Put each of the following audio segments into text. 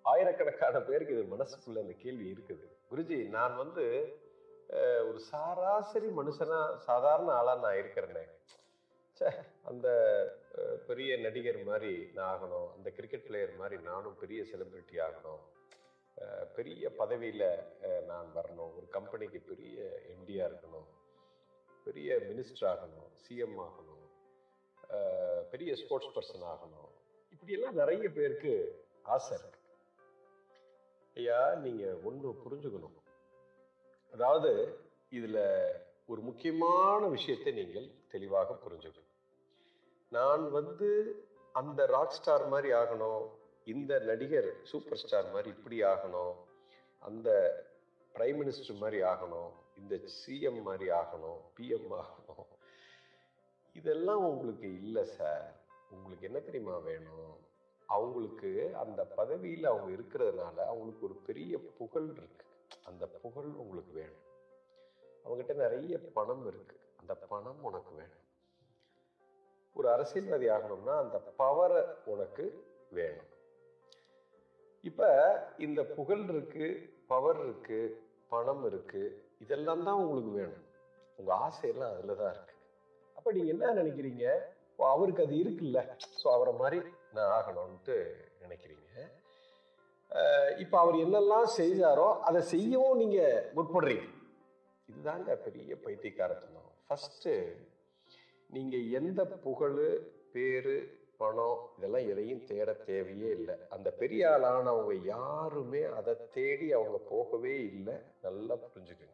ஆயிரக்கணக்கான பேருக்கு இது மனசுக்குள்ள அந்த கேள்வி இருக்குது. குருஜி, நான் ஒரு சராசரி மனுஷனா, சாதாரண ஆளா நான் இருக்கிறேனே, அந்த பெரிய நடிகர் மாதிரி நான் ஆகணும், அந்த கிரிக்கெட் பிளேயர் மாதிரி நானும் பெரிய செலிபிரிட்டி ஆகணும், பெரிய பதவியில நான் வரணும், ஒரு கம்பெனிக்கு பெரிய எம்டியா இருக்கணும், பெரிய மினிஸ்டர் ஆகணும், சிஎம் ஆகணும், பெரிய ஸ்போர்ட்ஸ் பர்சன் ஆகணும், இப்படியெல்லாம் நிறைய பேருக்கு ஆசை இருக்கு. ஐயா, நீங்க ஒண்ணு புரிஞ்சுக்கணும். அதாவது இதுல ஒரு முக்கியமான விஷயத்தை நீங்கள் தெளிவாக புரிஞ்சுக்கணும். நான் அந்த ராக் ஸ்டார் மாதிரி ஆகணும், இந்த நடிகர் சூப்பர் ஸ்டார் மாதிரி இப்படி ஆகணும், அந்த பிரைம் மினிஸ்டர் மாதிரி ஆகணும், இந்த சிஎம் மாதிரி ஆகணும், பிஎம் ஆகணும், இதெல்லாம் உங்களுக்கு இல்லை சார். உங்களுக்கு என்ன தெரியுமா வேணும்? அவங்களுக்கு அந்த பதவியில் அவங்க இருக்கிறதுனால அவங்களுக்கு ஒரு பெரிய புகழ் இருக்கு. அந்த புகழ் உங்களுக்கு வேணும். அவங்ககிட்ட நிறைய பணம் இருக்கு. அந்த பணம் உனக்கு வேணும். ஒரு அரசியல்வாதி ஆகணும்னா அந்த பவரை உனக்கு வேணும். இப்ப இந்த புகழ் இருக்கு, பவர் இருக்கு, பணம் இருக்கு, இதெல்லாம் தான் உங்களுக்கு வேணும். உங்க ஆசையெல்லாம் அதுலதான் இருக்கு. அப்ப நீங்க என்ன நினைக்கிறீங்க? அவருக்கு அது இருக்குல்ல, ஸோ அவரை மாதிரி நான் ஆகணும்ட்டு நினைக்கிறீங்க. இப்ப அவர் என்னெல்லாம் செய்தாரோ அதை செய்யவும் நீங்க முற்படுறீங்க. இதுதாங்க பெரிய பைத்தியக்காரத்தனம். ஃபர்ஸ்ட் நீங்க எந்த புகழ், பேரு, பணம் இதெல்லாம் எதையும் தேட தேவையே இல்லை. அந்த பெரிய ஆளானவங்க யாருமே அதை தேடி அவங்க போகவே இல்லை. நல்லா புரிஞ்சுக்குங்க.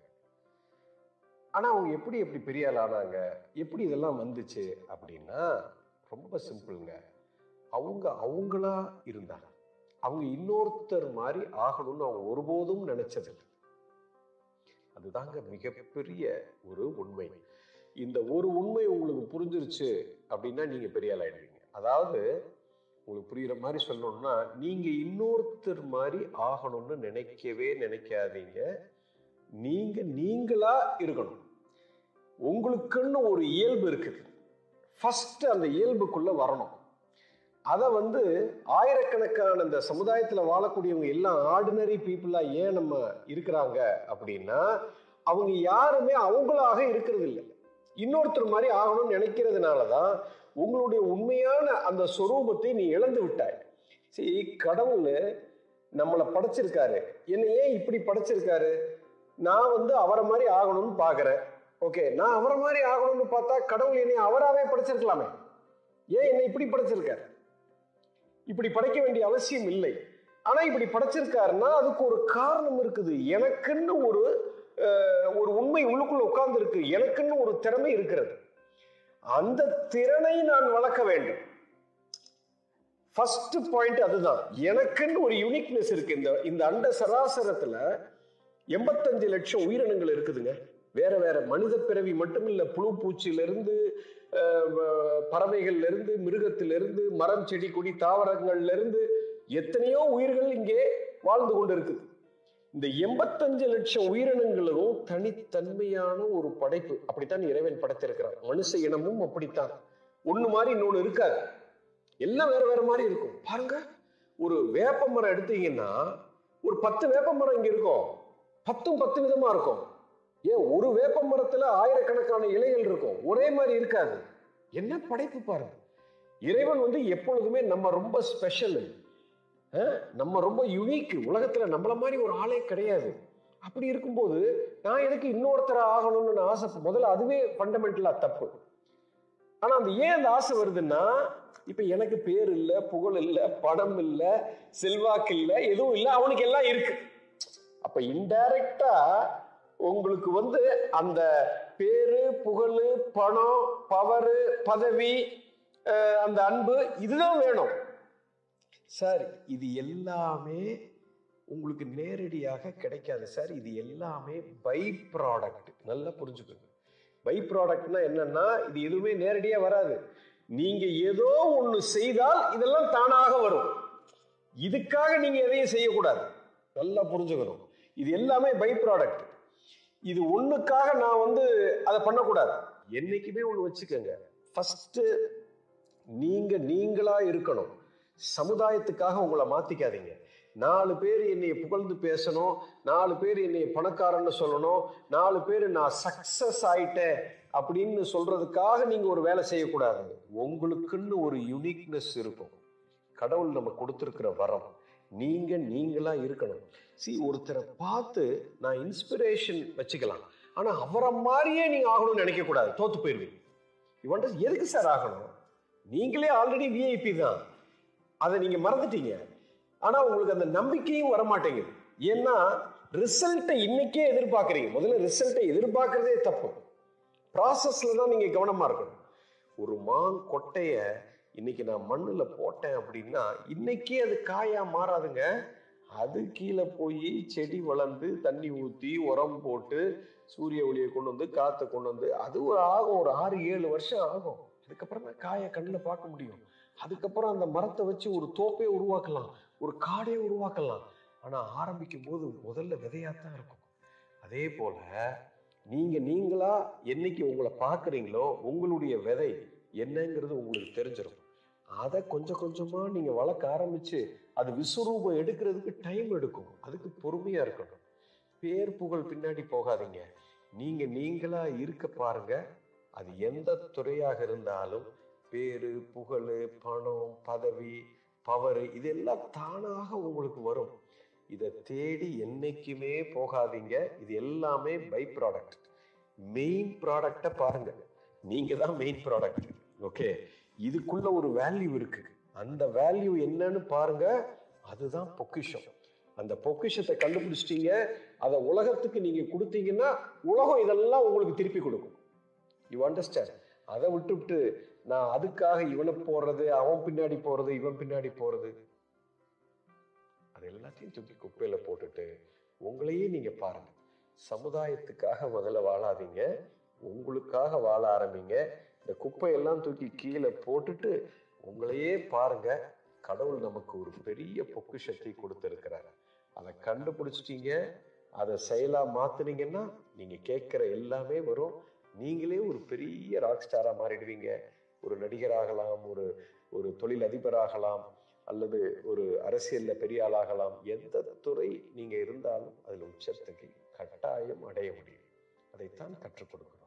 ஆனா அவங்க எப்படி பெரிய ஆள் ஆனாங்க, எப்படி இதெல்லாம் வந்துச்சு அப்படின்னா ரொம்ப சிம்பிள்ங்க. அவங்களா இருந்தாங்க. அவங்க இன்னொருத்தர் மாதிரி ஆகணும்னு அவங்க ஒருபோதும் நினைச்சதில்லை. அதுதாங்க மிகப்பெரிய ஒரு உண்மை. இந்த ஒரு உண்மை உங்களுக்கு புரிஞ்சிருச்சு அப்படின்னா நீங்க பெரிய ஆள் ஆயிடுவீங்க. அதாவது உங்களுக்கு புரியுற மாதிரி சொல்லணும்னா, நீங்க இன்னொருத்தர் மாதிரி ஆகணும்னு நினைக்கவே நினைக்காதீங்க. நீங்களா இருக்கணும். உங்களுக்குன்னு ஒரு இயல்பு இருக்குது. ஃபர்ஸ்ட் அந்த இயல்புக்குள்ள வரணும். அதை ஆயிரக்கணக்கான இந்த சமுதாயத்துல வாழக்கூடியவங்க எல்லாம் ஆர்டினரி பீப்புளா ஏன் நம்ம இருக்கிறாங்க அப்படின்னா, அவங்க யாருமே அவங்களாக இருக்கிறது இல்லை. இன்னொருத்தர் மாதிரி ஆகணும்னு நினைக்கிறதுனாலதான் உங்களுடைய உண்மையான அந்த சொரூபத்தை நீ இழந்து விட்டாய். சரி, கடவுள் நம்மளை படைச்சிருக்காரு. என்ன ஏன் இப்படி படைச்சிருக்காரு? நான் அவரை மாதிரி ஆகணும்னு பாக்குறேன். ஓகே, நான் அவரை மாதிரி ஆகணும்னு பார்த்தா கடவுள் என்னை அவராவே படைச்சிருக்கலாமே. ஏன் என்னை இப்படி படைச்சிருக்காரு? இப்படி படைக்க வேண்டிய அவசியம் இல்லை. ஆனா இப்படி படைச்சிருக்காருன்னா அதுக்கு ஒரு காரணம் இருக்குது. எனக்குன்னு ஒரு உண்மை உள்ளுக்குள்ள உட்கார்ந்து இருக்கு. எனக்குன்னு ஒரு திறமை இருக்கிறது. அந்த திறனை நான் வளர்க்க வேண்டும். ஃபர்ஸ்ட் பாயிண்ட் அதுதான். எனக்குன்னு ஒரு யூனிக்னஸ் இருக்கு. இந்த அண்ட சராசரத்துல 85 லட்சம் உயிரினங்கள் இருக்குதுங்க. வேற வேற மனித பிறவி மட்டும் இல்ல, புழு பூச்சியிலிருந்து, பறவைகள்ல இருந்து, மிருகத்திலிருந்து, மரம் செடி கொடி தாவரங்கள்ல இருந்து எத்தனையோ உயிர்கள் இங்கே வாழ்ந்து கொண்டு இருக்குது. இந்த 85 லட்சம் உயிரினங்களும் தனித்தன்மையான ஒரு படைப்பு. அப்படித்தான் இறைவன் படைத்திருக்கிறார். மனுஷ இனமும் அப்படித்தான். ஒண்ணு மாதிரி இன்னொன்னு இருக்காது. எல்லாம் வேற வேற மாதிரி இருக்கும். பாருங்க, ஒரு வேப்ப மரம் எடுத்தீங்கன்னா ஒரு 10 வேப்ப மரம் இங்க இருக்கும். 10 விதமா இருக்கும். ஏன் ஒரு வேப்ப மரத்துல ஆயிரக்கணக்கான இலைகள் இருக்கும். ஒரே மாதிரி இருக்காது. என்ன படைப்பு பாருங்க. இறைவன் எப்பொழுதுமே நம்ம ரொம்ப ஸ்பெஷல், நம்ம ரொம்ப யுனிக். உலகத்துல நம்மள மாதிரி ஒரு ஆளே கிடையாது. அப்படி இருக்கும்போது நான் எதுக்கு இன்னொருத்தர ஆகணும்னு ஆசை? முதல்ல அதுவே ஃபண்டமெண்டலா தப்பு. ஆனா ஏன் அந்த ஆசை வருதுன்னா, இப்ப எனக்கு பேர் இல்ல, புகழ் இல்ல, பணம் இல்ல, செல்வாக்கு இல்ல, எதுவும் இல்ல, அவனுக்கு எல்லாம் இருக்கு. அப்ப இன்டைரக்டா உங்களுக்கு அந்த பேரு, புகழ், பணம், பவர், பதவி, அந்த அன்பு, இதுதான் வேணும். சார், இது எல்லாமே உங்களுக்கு நேரடியாக கிடைக்காது சார். இது எல்லாமே பை ப்ராடக்ட். நல்லா புரிஞ்சுக்கோங்க. பை ப்ராடக்ட்னா என்னன்னா, இது எதுவுமே நேரடியா வராது. நீங்க ஏதோ ஒண்ணு செய்தால் இதெல்லாம் தானாக வரும். இதுக்காக நீங்க எதையும் செய்யக்கூடாது. நல்லா புரிஞ்சுக்கணும். இது எல்லாமே பை ப்ராடக்ட். இது ஒண்ணுக்காக நான் அதை பண்ணக்கூடாது. என்னைக்குமே ஒண்ணு வச்சுக்கோங்க. ஃபர்ஸ்ட் நீங்களா இருக்கணும். சமுதாயத்துக்காக உங்களை மாத்திக்காதீங்க. 4 பேர் என்னை புகழ்ந்து பேசணும், 4 பேர் என்னை பணக்காரன்னு சொல்லணும், 4 பேர் நான் சக்சஸ் ஆயிட்டேன் அப்படின்னு சொல்றதுக்காக நீங்க ஒரு வேலை செய்யக்கூடாது. உங்களுக்குன்னு ஒரு யூனிக்னஸ் இருக்கும். கடவுள் நம்ம கொடுத்திருக்கிற வரம். நீங்களா இருக்கணும். ஒருத்தரை பார்த்து நான் இன்ஸ்பிரேஷன் வச்சுக்கலாம், ஆனா அவரை மாதிரியே நீங்க ஆகணும்னு நினைக்க கூடாது, தோத்து போயிருவீங்க. எதுக்கு சார் ஆகணும்? நீங்களே ஆல்ரெடி விஐபி தான், அதை நீங்க மறந்துட்டீங்க. ஆனா உங்களுக்கு அந்த நம்பிக்கையும் வரமாட்டேங்குது. ஏன்னா ரிசல்ட்டை இன்னைக்கே எதிர்பார்க்கறீங்க. முதல்ல ரிசல்ட்டை எதிர்பார்க்கறதே தப்பு. ப்ராசஸ்ல தான் நீங்க கவனமா இருக்கணும். ஒரு மாங்கொட்டைய இன்னைக்கு நான் மண்ணுல போட்டேன் அப்படின்னா இன்னைக்கே அது காயா மாறாதுங்க. அது கீழே போய் செடி வளர்ந்து தண்ணி ஊற்றி உரம் போட்டு சூரிய ஒளியை கொண்டு வந்து காற்றை கொண்டு வந்து அது ஆகும். ஒரு 6-7 வருஷம் ஆகும். அதுக்கப்புறம் தான் காயை கண்ணில் பார்க்க முடியும். அதுக்கப்புறம் அந்த மரத்தை வச்சு ஒரு தோப்பே உருவாக்கலாம், ஒரு காடே உருவாக்கலாம். ஆனா ஆரம்பிக்கும் போது முதல்ல விதையாத்தான் இருக்கும். அதே போல நீங்களா என்னைக்கு உங்களை பார்க்குறீங்களோ உங்களுடைய விதை என்னங்கிறது உங்களுக்கு தெரிஞ்சிடும். அதை கொஞ்சம் கொஞ்சமா நீங்க வளர்க்க ஆரம்பிச்சு அது விஸ்வரூபம் எடுக்கிறதுக்கு டைம் எடுக்கும். அதுக்கு பொறுமையா இருக்கணும். பேர் புகழ் பின்னாடி போகாதீங்க. நீங்களா இருக்க பாருங்க. அது எந்த துறையாக இருந்தாலும் பேரு புகழ் பணம் பதவி பவர் இதெல்லாம் தானாக உங்களுக்கு வரும். இதை தேடி என்னைக்குமே போகாதீங்க. இது எல்லாமே பை ப்ராடக்ட். மெயின் ப்ராடக்டை பாருங்க. நீங்க தான் மெயின் ப்ராடக்ட். ஓகே, இதுக்குள்ள ஒரு வேல்யூ இருக்கு. அந்த வேல்யூ என்னன்னு பாருங்க. அதுதான் பொக்கிஷம். அந்த பொக்கிஷத்தை கண்டுபிடிச்சிட்டீங்க, அதை உலகத்துக்கு நீங்க கொடுத்தீங்கன்னா உலகம் இதெல்லாம் உங்களுக்கு திருப்பி கொடுக்கும். You understand? அதை விட்டு நான் அதுக்காக இவனை போடுறது, அவன் பின்னாடி போறது, இவன் பின்னாடி போறது, அது எல்லாத்தையும் தூக்கி குப்பையில போட்டுட்டு உங்களையே நீங்க பாருங்க. சமுதாயத்துக்காக முதல்ல வாழாதீங்க, உங்களுக்காக வாழ ஆரம்பிங்க. இந்த குப்பையெல்லாம் தூக்கி கீழே போட்டுட்டு உங்களையே பாருங்க. கடவுள் நமக்கு ஒரு பெரிய பொக்கிஷத்தை கொடுத்திருக்கிறார். அதை கண்டுபிடிச்சிட்டீங்க, அதை செயலா மாத்துனீங்கன்னா நீங்க கேட்கிற எல்லாமே வரும். நீங்களே ஒரு பெரிய ராக் ஸ்டாரா மாறிடுவீங்க. ஒரு நடிகராகலாம், ஒரு தொழில் அதிபராகலாம், அல்லது ஒரு அரசியல்ல பெரிய ஆளாகலாம். எந்த துறை நீங்க இருந்தாலும் அதுல உச்சத்துக்கு கட்டாயம் அடைய முடியும். அதைத்தான் கற்றுக் கொடுக்கணும்.